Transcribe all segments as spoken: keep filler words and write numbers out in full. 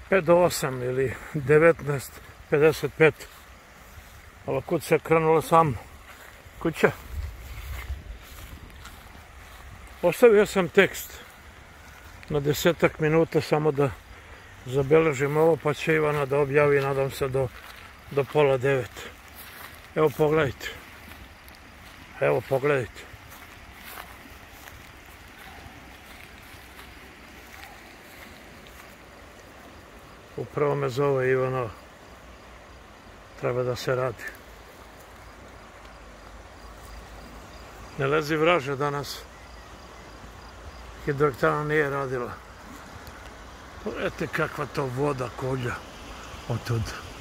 pet do osam ili devetnaest pedeset pet. Ali kud se krenula sam kuća. Ostavio sam tekst na desetak minuta samo da zabeležim ovo, pa će Ivana da objavi, nadam se, do, do pola devet. Evo pogledajte. Evo pogledajte. Upravo me zove Ivana. Treba da se radi. Ne lezi vraže danas. Hidroelektrana nije radila. Pogledajte kakva to voda kolja otud.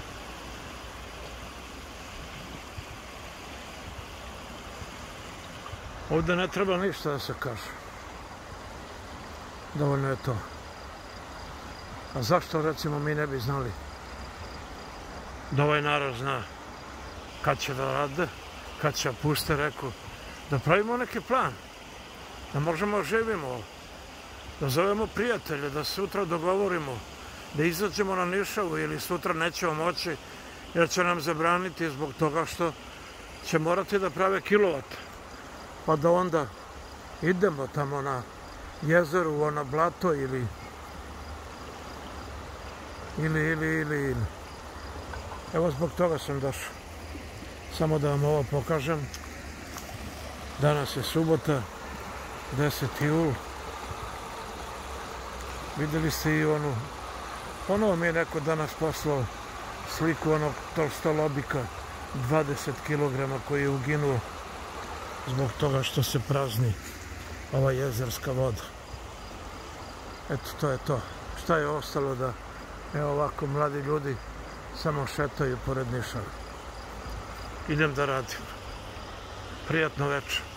Ovdje ne treba ništa da se kaže. Dovoljno je to. A zašto, recimo, mi ne bi znali da ovaj narod zna kad će da rade, kad će puste reku, da pravimo neki plan, da možemo da živimo, da zovemo prijatelje, da sutra dogovorimo, da izađemo na Nišavu ili sutra nećemo moći jer će nam zabraniti zbog toga što će morati da prave kilovat. Pa da onda idemo tamo na jezeru, na blato ili ili, ili, ili, ili. Evo zbog toga sam došao. Samo da vam ovo pokažem. Danas je subota, deseti jul. Vidjeli ste i onu, ponovo mi je neko danas poslao sliku onog tolstolobika, dvadeset kilograma, koji je uginuo zbog toga što se prazni ova jezerska voda. Eto, to je to. Šta je ostalo da, evo ovako, mladi ljudi samo šetaju pored Nišava. Idem da radim. Prijatno večer.